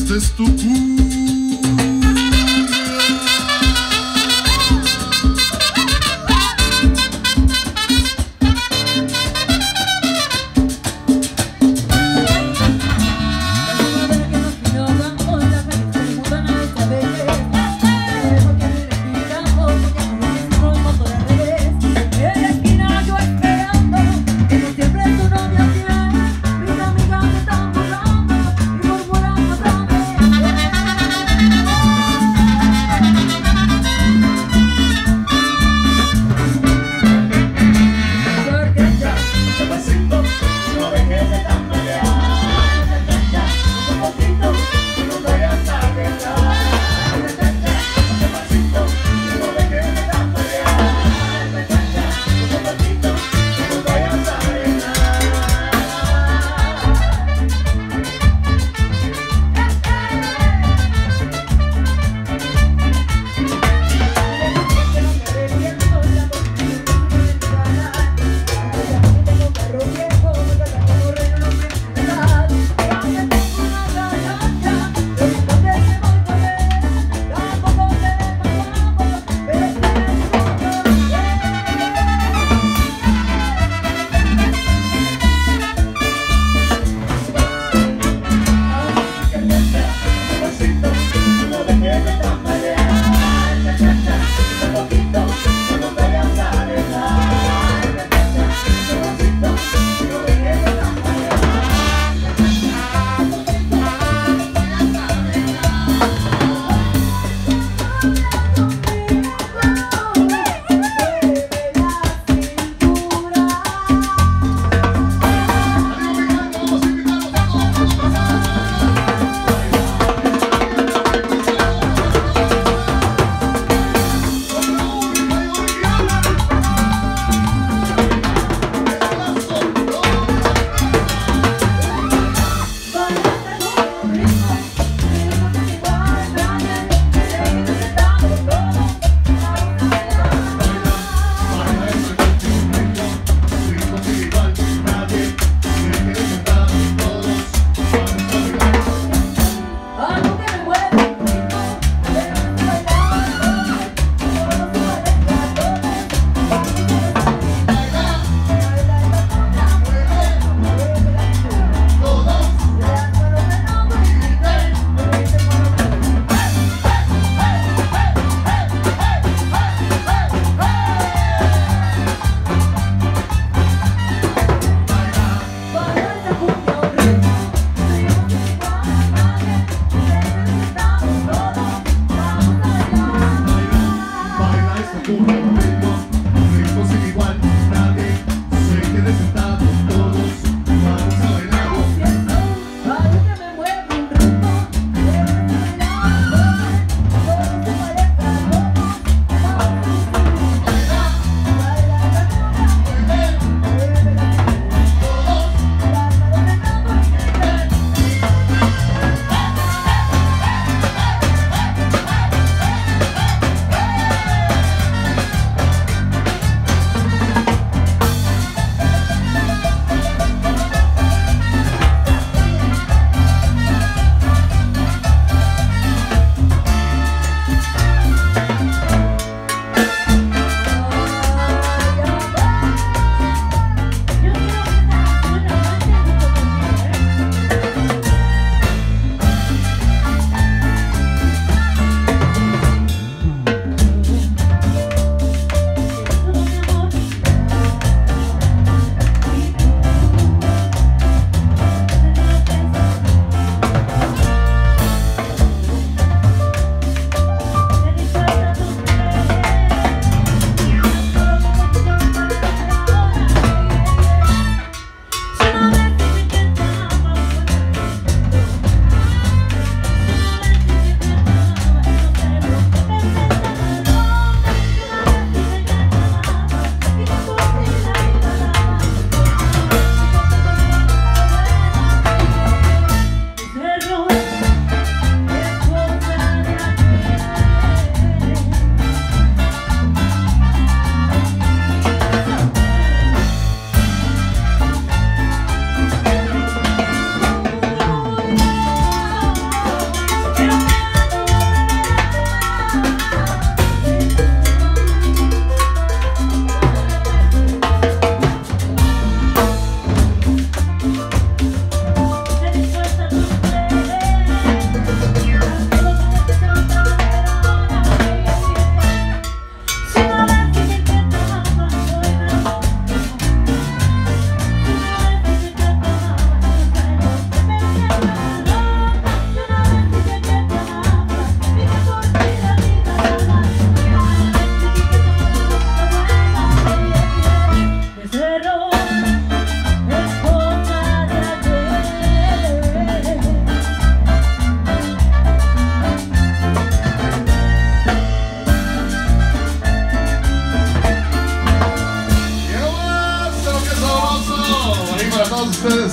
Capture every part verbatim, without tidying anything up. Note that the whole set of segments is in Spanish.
esta es tu cumbia.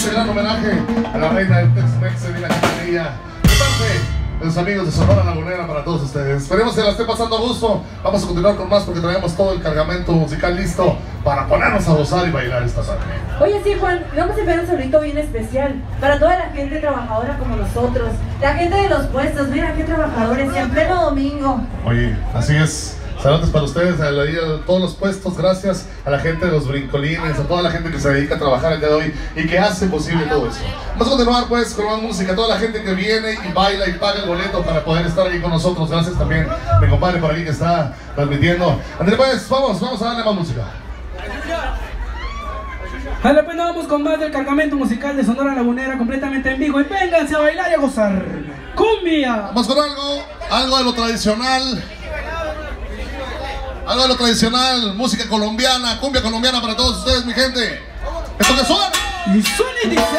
este gran homenaje a la reina del Tex-Mex, Edina Quintanilla, de parte de los amigos de Sonora Lagunera para todos ustedes. Esperemos que la esté pasando a gusto. Vamos a continuar con más porque traemos todo el cargamento musical listo para ponernos a gozar y bailar esta tarde. Oye, sí, Juan, vamos a enviar un saludito bien especial para toda la gente trabajadora como nosotros, la gente de los puestos. Mira qué trabajadores, y en pleno domingo. Oye, así es. Saludos para ustedes, a, la, a todos los puestos, gracias a la gente de los brincolines, a toda la gente que se dedica a trabajar el día de hoy y que hace posible todo eso. Vamos a continuar pues con más música, toda la gente que viene y baila y paga el boleto para poder estar ahí con nosotros. Gracias también a mi compadre por aquí que está transmitiendo. André, pues vamos, vamos a darle más música. Vale, pues vamos con más del cargamento musical de Sonora Lagunera completamente en vivo y vénganse a bailar y a gozar. ¡Cumbia! Vamos con algo, algo de lo tradicional. Algo de lo tradicional, música colombiana, cumbia colombiana para todos ustedes, mi gente. Esto que suena. Y suena y dice...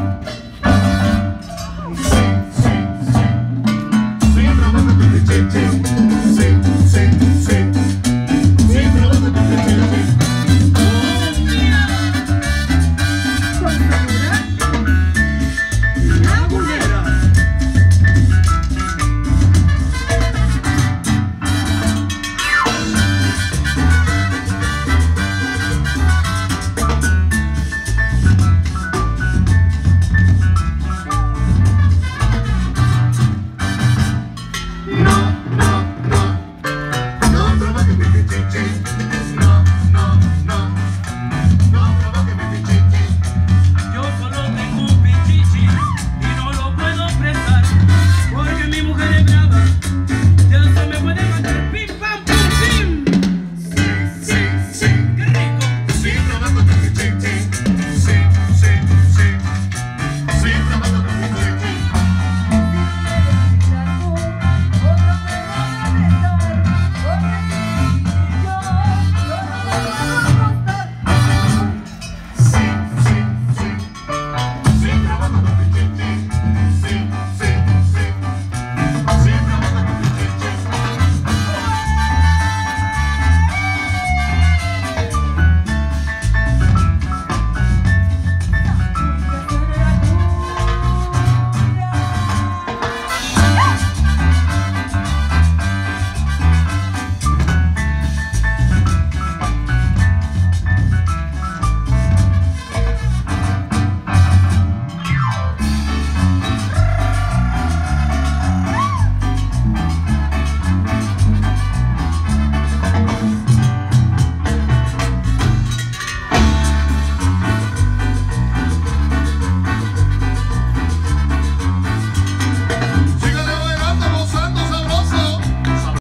Siempre